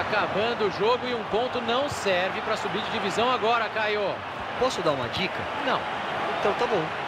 acabando o jogo e um ponto não serve para subir de divisão agora, Caio. Posso dar uma dica? Não. Então tá bom.